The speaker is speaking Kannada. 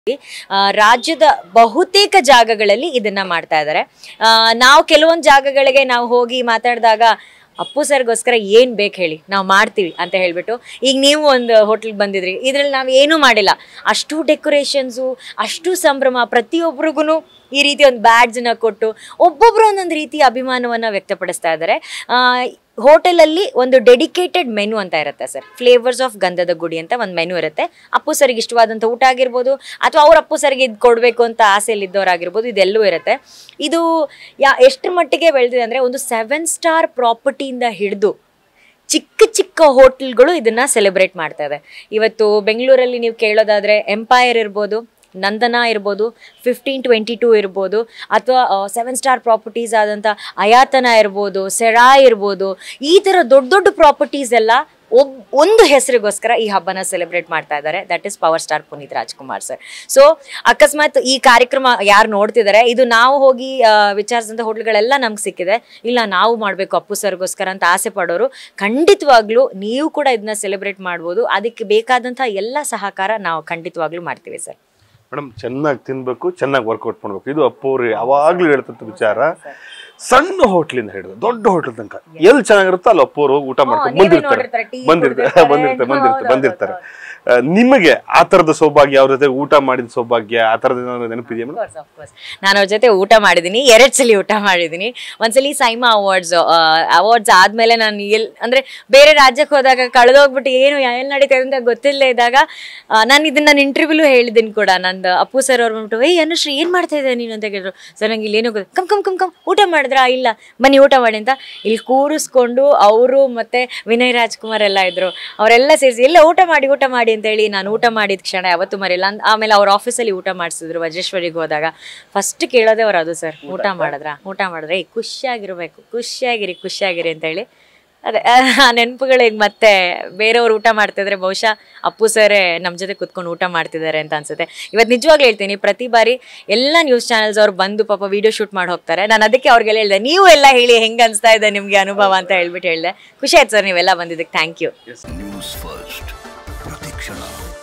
ರಾಜ್ಯದ ಬಹುತೇಕ ಜಾಗಗಳಲ್ಲಿ ಇದನ್ನ ಮಾಡ್ತಾ ಇದ್ದಾರೆ. ನಾವು ಕೆಲವೊಂದು ಜಾಗಗಳಿಗೆ ನಾವು ಹೋಗಿ ಮಾತಾಡಿದಾಗ ಅಪ್ಪು ಸರ್ಗೋಸ್ಕರ ಏನು ಬೇಕು ಹೇಳಿ ನಾವು ಮಾಡ್ತೀವಿ ಅಂತ ಹೇಳ್ಬಿಟ್ಟು, ಈಗ ನೀವು ಒಂದು ಹೋಟ್ಲಿಗೆ ಬಂದಿದ್ರಿ, ಇದರಲ್ಲಿ ನಾವು ಏನೂ ಮಾಡಿಲ್ಲ, ಅಷ್ಟು ಡೆಕೋರೇಷನ್ಸು, ಅಷ್ಟು ಸಂಭ್ರಮ, ಪ್ರತಿಯೊಬ್ಬರಿಗೂ ಈ ರೀತಿ ಒಂದು ಬ್ಯಾಡ್ಜನ್ನ ಕೊಟ್ಟು ಒಬ್ಬೊಬ್ಬರು ಒಂದೊಂದು ರೀತಿಯ ಅಭಿಮಾನವನ್ನು ವ್ಯಕ್ತಪಡಿಸ್ತಾ ಇದ್ದಾರೆ. ಹೋಟೆಲಲ್ಲಿ ಒಂದು ಡೆಡಿಕೇಟೆಡ್ ಮೆನು ಅಂತ ಇರುತ್ತೆ ಸರ್, ಫ್ಲೇವರ್ಸ್ ಆಫ್ ಗಂಧದ ಗುಡಿ ಅಂತ ಒಂದು ಮೆನು ಇರುತ್ತೆ. ಅಪ್ಪು ಸರಿಗೆ ಇಷ್ಟವಾದಂಥ ಊಟ ಆಗಿರ್ಬೋದು, ಅಥವಾ ಅವ್ರ ಅಪ್ಪು ಸರಿಗೆ ಇದು ಕೊಡಬೇಕು ಅಂತ ಆಸೆಯಲ್ಲಿದ್ದವರಾಗಿರ್ಬೋದು, ಇದೆಲ್ಲವೂ ಇರುತ್ತೆ. ಇದು ಎಷ್ಟರ ಮಟ್ಟಿಗೆ ಬೆಳೆದಿದೆ ಅಂದರೆ, ಒಂದು 7 ಸ್ಟಾರ್ ಪ್ರಾಪರ್ಟಿಯಿಂದ ಹಿಡಿದು ಚಿಕ್ಕ ಚಿಕ್ಕ ಹೋಟೆಲ್ಗಳು ಇದನ್ನು ಸೆಲೆಬ್ರೇಟ್ ಮಾಡ್ತಾ ಇದೆ. ಇವತ್ತು ಬೆಂಗಳೂರಲ್ಲಿ ನೀವು ಕೇಳೋದಾದರೆ ಎಂಪೈರ್ ಇರ್ಬೋದು, ನಂದನಾ ಇರ್ಬೋದು, 1522 ಇರ್ಬೋದು, ಅಥವಾ 7 ಸ್ಟಾರ್ ಪ್ರಾಪರ್ಟೀಸ್ ಆದಂಥ ಅಯಾತನ ಇರ್ಬೋದು, ಸೆರಾ ಇರ್ಬೋದು, ಈ ಥರ ದೊಡ್ಡ ದೊಡ್ಡ ಪ್ರಾಪರ್ಟೀಸ್ ಎಲ್ಲ ಒಂದು ಹೆಸರಿಗೋಸ್ಕರ ಈ ಹಬ್ಬನ ಸೆಲೆಬ್ರೇಟ್ ಮಾಡ್ತಾ ಇದ್ದಾರೆ. That is power star Puneeth Rajkumar sir. So ಅಕಸ್ಮಾತ್ ಈ ಕಾರ್ಯಕ್ರಮ ಯಾರು ನೋಡ್ತಿದ್ದಾರೆ, ಇದು ನಾವು ಹೋಗಿ ವಿಚಾರಿಸಿದಂಥ ಹೋಟ್ಲ್ಗಳೆಲ್ಲ ನಮ್ಗೆ ಸಿಕ್ಕಿದೆ, ಇಲ್ಲ ನಾವು ಮಾಡಬೇಕು ಅಪ್ಪು ಸರ್ಗೋಸ್ಕರ ಅಂತ ಆಸೆ ಪಡೋರು, ಖಂಡಿತವಾಗ್ಲೂ ನೀವು ಕೂಡ ಇದನ್ನ ಸೆಲೆಬ್ರೇಟ್ ಮಾಡ್ಬೋದು. ಅದಕ್ಕೆ ಬೇಕಾದಂಥ ಎಲ್ಲ ಸಹಕಾರ ನಾವು ಖಂಡಿತವಾಗ್ಲೂ ಮಾಡ್ತೀವಿ ಸರ್. ಮೇಡಮ್, ಚೆನ್ನಾಗಿ ತಿನ್ಬೇಕು, ಚೆನ್ನಾಗಿ ವರ್ಕೌಟ್ ಮಾಡ್ಬೇಕು, ಇದು ಅಪ್ಪು ಅವ್ರು ಯಾವಾಗ್ಲೂ ಹೇಳ್ತಂತ ವಿಚಾರ. ಸಣ್ಣ ಹೋಟ್ಲಿಂದ ಹಿಡಿದು ದೊಡ್ಡ ಹೋಟ್ಲ್ ತನಕ ಎಲ್ಲಿ ಚೆನ್ನಾಗಿರುತ್ತೋ ಅಲ್ಲಿ ಅಪ್ಪು ಅವರು ಊಟ ಮಾಡ್ಕೊಂಡು ಬಂದಿರ್ತಾರೆ. ನಿಮಗೆ ಆ ತರದ ಸೌಭಾಗ್ಯ, ಅವ್ರ ಜೊತೆ ಊಟ ಮಾಡಿದ ಸೌಭಾಗ್ಯ, ಆ ತರದ ನೆನಪಿದೆಯಾ? ನಾನು ಅವ್ರ ಜೊತೆ ಊಟ ಮಾಡಿದ್ದೀನಿ, 2 ಸಲ ಊಟ ಮಾಡಿದ್ದೀನಿ. ಒಂದ್ಸಲಿ ಸೈಮಾ ಅವಾರ್ಡ್ಸ್ ಆದ್ಮೇಲೆ ನಾನು ಅಂದ್ರೆ ಬೇರೆ ರಾಜ್ಯಕ್ಕೆ ಹೋದಾಗ ಕಳೆದೋಗ್ಬಿಟ್ಟು ಏನು ಎಲ್ಲಿ ನಡೀತದೆ ಅಂತ ಗೊತ್ತಿಲ್ಲದೆ ಇದ್ದಾಗ, ನಾನು ಇದನ್ನ ನನ್ನ ಇಂಟರ್ವ್ಯೂಲು ಹೇಳಿದ್ದೀನಿ ಕೂಡ. ನಂದು ಅಪ್ಪು ಸರ್ ಅವ್ರು ಬಂದ್ಬಿಟ್ಟು, ಅನುಶ್ರೀ ಏನ್ ಮಾಡ್ತಾ ಇದ್ದೆ ನೀನು ಅಂತ ಕೇಳಿದ್ರು. ಸರ್ ನಂಗೆ ಇಲ್ಲಿ ಏನೋ ಕಮ್ ಕಮ್ ಕಮ್ ಕಮ್ ಊಟ ಮಾಡಿದ್ರಾ? ಇಲ್ಲ ಬನ್ನಿ ಊಟ ಮಾಡಿ ಅಂತ ಇಲ್ಲಿ ಕೂರಿಸ್ಕೊಂಡು, ಅವರು ಮತ್ತೆ ವಿನಯ್ ರಾಜ್ಕುಮಾರ್ ಎಲ್ಲ ಇದ್ರು, ಅವರೆಲ್ಲ ಸೇರಿಸಿ ಎಲ್ಲ ಊಟ ಮಾಡಿ ಅಂತ ಹೇಳಿ ನಾನು ಊಟ ಮಾಡಿದ ಕ್ಷಣ ಯಾವತ್ತೂ ಮರೆಯಲ್ಲ. ಆಮೇಲೆ ಅವ್ರ ಆಫೀಸಲ್ಲಿ ಊಟ ಮಾಡಿಸಿದ್ರು ವಜ್ರೇಶ್ವರಿಗೆ ಹೋದಾಗ. ಫಸ್ಟ್ ಕೇಳೋದೇ ಅವ್ರು ಅದು ಸರ್, ಊಟ ಮಾಡಿದ್ರೆ ಖುಷಿಯಾಗಿರಿ ಅಂತ ಹೇಳಿ. ಅದೇ ಆ ನೆನಪುಗಳು ಈಗ ಮತ್ತೆ ಬೇರೆಯವ್ರು ಊಟ ಮಾಡ್ತಿದ್ರೆ ಬಹುಶಃ ಅಪ್ಪು ಸರೇ ನಮ್ಮ ಜೊತೆ ಕುತ್ಕೊಂಡು ಊಟ ಮಾಡ್ತಿದ್ದಾರೆ ಅಂತ ಅನ್ಸುತ್ತೆ. ಇವತ್ತು ನಿಜವಾಗ್ಲೂ ಹೇಳ್ತೀನಿ, ಪ್ರತಿ ಬಾರಿ ಎಲ್ಲ ನ್ಯೂಸ್ ಚಾನೆಲ್ಸ್ ಅವ್ರು ಬಂದು ಪಾಪ ವಿಡಿಯೋ ಶೂಟ್ ಮಾಡಿ ಹೋಗ್ತಾರೆ. ನಾನು ಅದಕ್ಕೆ ಅವ್ರಿಗೆಲ್ಲ ಹೇಳಿದೆ, ನೀವು ಎಲ್ಲ ಹೇಳಿ ಹೆಂಗೆ ಅನಿಸ್ತಾ ಇದೆ ನಿಮಗೆ ಅನುಭವ ಅಂತ ಹೇಳ್ಬಿಟ್ಟು ಹೇಳಿದೆ. ಖುಷಿ ಆಯ್ತು ಸರ್ ನೀವೆಲ್ಲ ಬಂದಿದ್ದಕ್ಕೆ. Thank you. ನ್ಯೂಸ್ ಫಸ್ಟ್ ಪ್ರತಿಕ್ಷಣ.